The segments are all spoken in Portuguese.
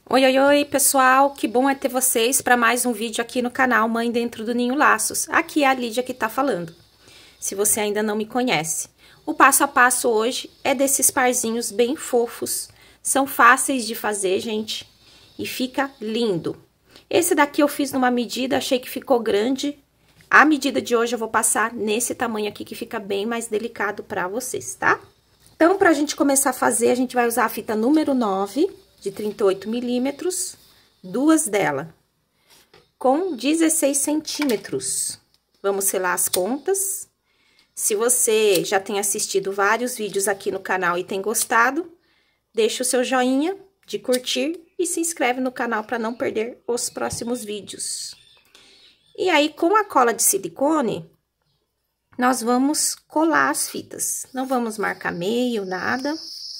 Oi, oi, oi, pessoal, que bom é ter vocês para mais um vídeo aqui no canal Mãe Dentro do Ninho Laços. Aqui é a Lídia que tá falando, se você ainda não me conhece. O passo a passo hoje é desses parzinhos bem fofos, são fáceis de fazer, gente, e fica lindo. Esse daqui eu fiz numa medida, achei que ficou grande. A medida de hoje eu vou passar nesse tamanho aqui, que fica bem mais delicado para vocês, tá? Então, pra gente começar a fazer, a gente vai usar a fita número 9, de 38 milímetros, duas dela, com 16 centímetros. Vamos selar as pontas. Se você já tem assistido vários vídeos aqui no canal e tem gostado, deixa o seu joinha de curtir e se inscreve no canal para não perder os próximos vídeos. E aí, com a cola de silicone, nós vamos colar as fitas. Não vamos marcar meio, nada.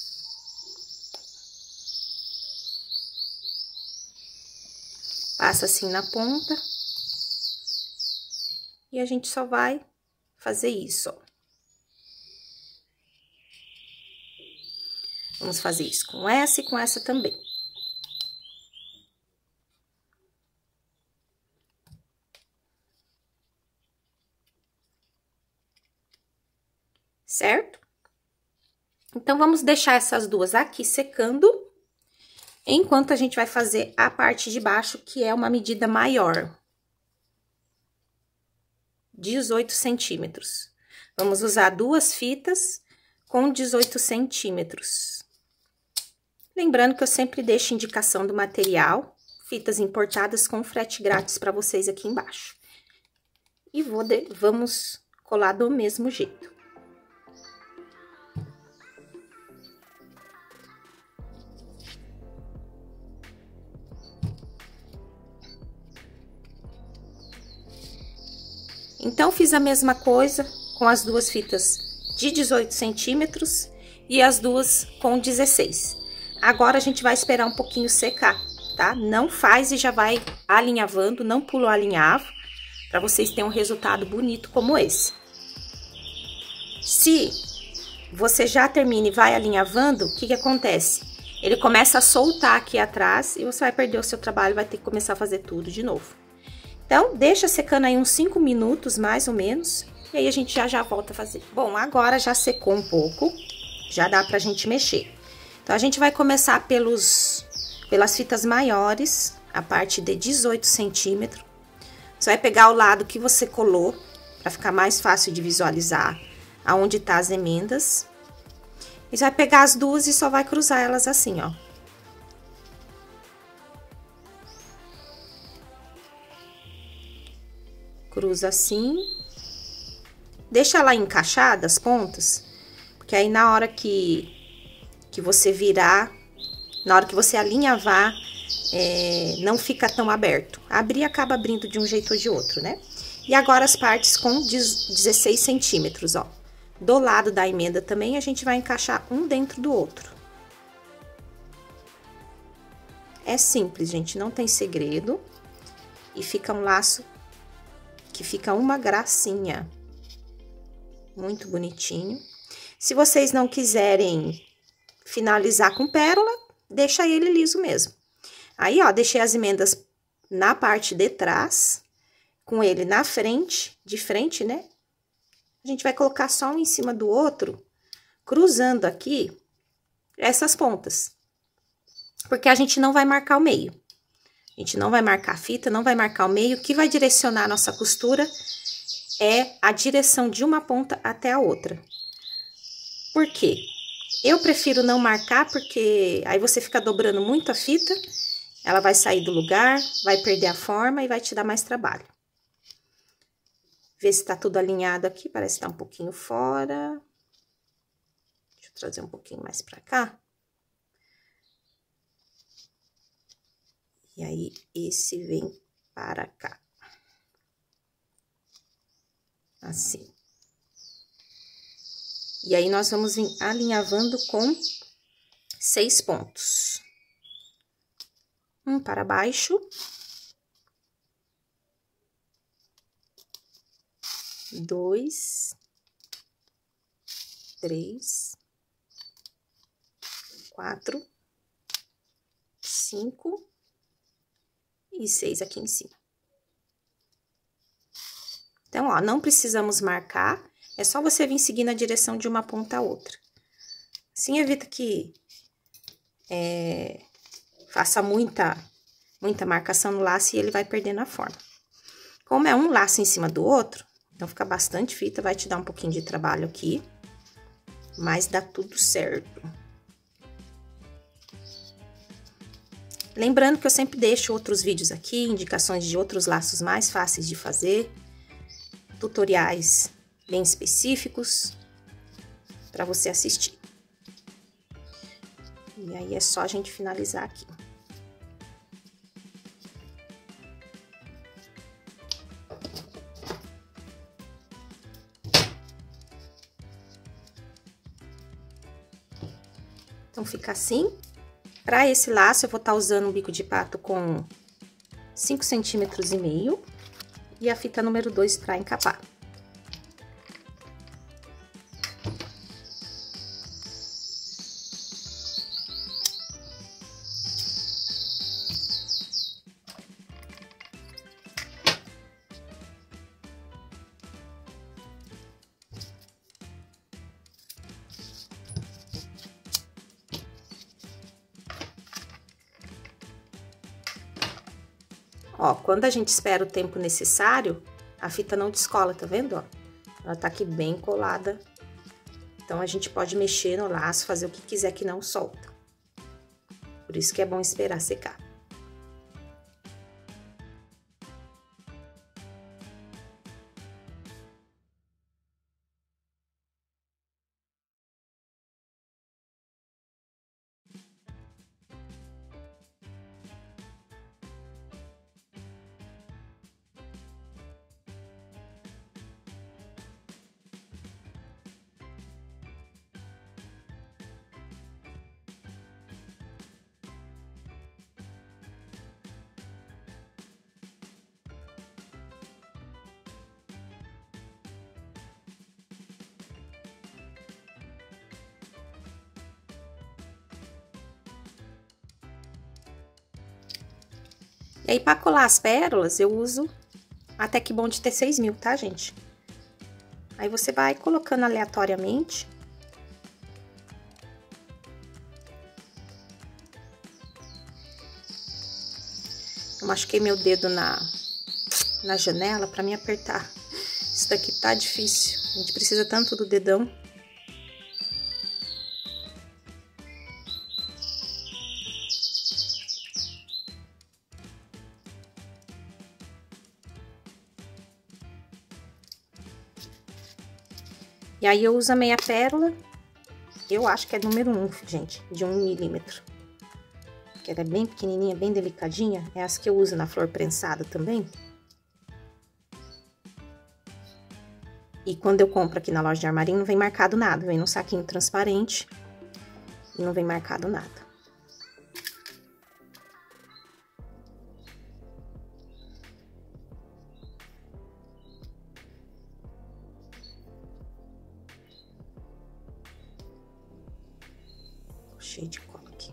Passa assim na ponta. E a gente só vai fazer isso, ó. Vamos fazer isso com essa e com essa também. Certo? Então, vamos deixar essas duas aqui secando, enquanto a gente vai fazer a parte de baixo, que é uma medida maior. 18 centímetros. Vamos usar duas fitas com 18 centímetros. Lembrando que eu sempre deixo indicação do material, fitas importadas com frete grátis para vocês aqui embaixo. E vamos colar do mesmo jeito. Então, fiz a mesma coisa com as duas fitas de 18 centímetros e as duas com 16. Agora, a gente vai esperar um pouquinho secar, tá? Não faz e já vai alinhavando, não pula o alinhavo, para vocês terem um resultado bonito como esse. Se você já termina e vai alinhavando, o que que acontece? Ele começa a soltar aqui atrás e você vai perder o seu trabalho, vai ter que começar a fazer tudo de novo. Então, deixa secando aí uns 5 minutos, mais ou menos, e aí a gente já volta a fazer. Bom, agora já secou um pouco, já dá pra gente mexer. Então, a gente vai começar pelas fitas maiores, a parte de 18 centímetros. Você vai pegar o lado que você colou, pra ficar mais fácil de visualizar aonde tá as emendas. E você vai pegar as duas e só vai cruzar elas assim, ó. Cruza assim, deixa lá encaixada as pontas, porque aí na hora que você virar, na hora que você alinhavar, não fica tão aberto. Abrir acaba abrindo de um jeito ou de outro, né? E agora as partes com 16 centímetros, ó. Do lado da emenda também a gente vai encaixar um dentro do outro. É simples, gente, não tem segredo. E fica um laço que fica uma gracinha. Muito bonitinho. Se vocês não quiserem finalizar com pérola, deixa ele liso mesmo. Aí, ó, deixei as emendas na parte de trás, com ele na frente, de frente, né? A gente vai colocar só um em cima do outro, cruzando aqui essas pontas. Porque a gente não vai marcar o meio. A gente não vai marcar a fita, não vai marcar o meio. O que vai direcionar a nossa costura é a direção de uma ponta até a outra. Por quê? Eu prefiro não marcar, porque aí você fica dobrando muito a fita, ela vai sair do lugar, vai perder a forma e vai te dar mais trabalho. Ver se tá tudo alinhado aqui, parece que tá um pouquinho fora. Deixa eu trazer um pouquinho mais pra cá. E aí, esse vem para cá. Assim. E aí, nós vamos vir alinhavando com 6 pontos. Um para baixo. 2, 3, 4, 5 e 6 aqui em cima. Então, ó, não precisamos marcar, é só você vir seguindo a direção de uma ponta a outra. Assim evita que faça muita marcação no laço e ele vai perdendo a forma. Como é um laço em cima do outro, então fica bastante fita, vai te dar um pouquinho de trabalho aqui, mas dá tudo certo. Lembrando que eu sempre deixo outros vídeos aqui, indicações de outros laços mais fáceis de fazer, tutoriais bem específicos para você assistir. E aí é só a gente finalizar aqui. Então fica assim. Para esse laço, eu vou estar usando um bico de pato com 5,5 centímetros e a fita número 2 para encapar. Ó, quando a gente espera o tempo necessário, a fita não descola, tá vendo, ó? Ela tá aqui bem colada. Então, a gente pode mexer no laço, fazer o que quiser que não solta. Por isso que é bom esperar secar. E aí, pra colar as pérolas, eu uso a Tec Bond T6000, tá, gente? Aí, você vai colocando aleatoriamente. Eu machuquei meu dedo na janela pra me apertar. Isso daqui tá difícil. A gente precisa tanto do dedão. E aí, eu uso a meia pérola, eu acho que é número 1, gente, de 1 milímetro. Que ela é bem pequenininha, bem delicadinha, é essa que eu uso na flor prensada também. E quando eu compro aqui na loja de armarinho, não vem marcado nada, vem num saquinho transparente e não vem marcado nada. Cheio de cola aqui.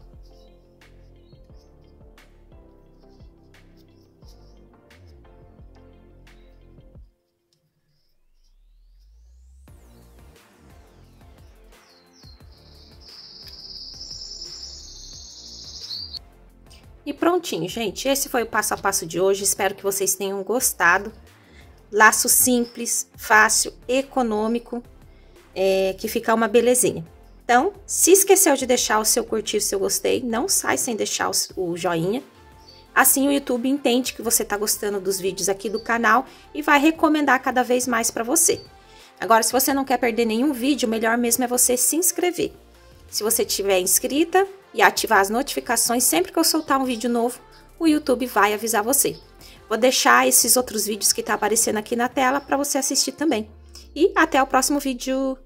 E prontinho, gente. Esse foi o passo a passo de hoje. Espero que vocês tenham gostado. Laço simples, fácil, econômico, que fica uma belezinha. Então, se esqueceu de deixar o seu curtir, o seu gostei, não sai sem deixar o joinha. Assim o YouTube entende que você está gostando dos vídeos aqui do canal e vai recomendar cada vez mais para você. Agora, se você não quer perder nenhum vídeo, o melhor mesmo é você se inscrever. Se você estiver inscrita e ativar as notificações, sempre que eu soltar um vídeo novo, o YouTube vai avisar você. Vou deixar esses outros vídeos que tá aparecendo aqui na tela para você assistir também. E até o próximo vídeo.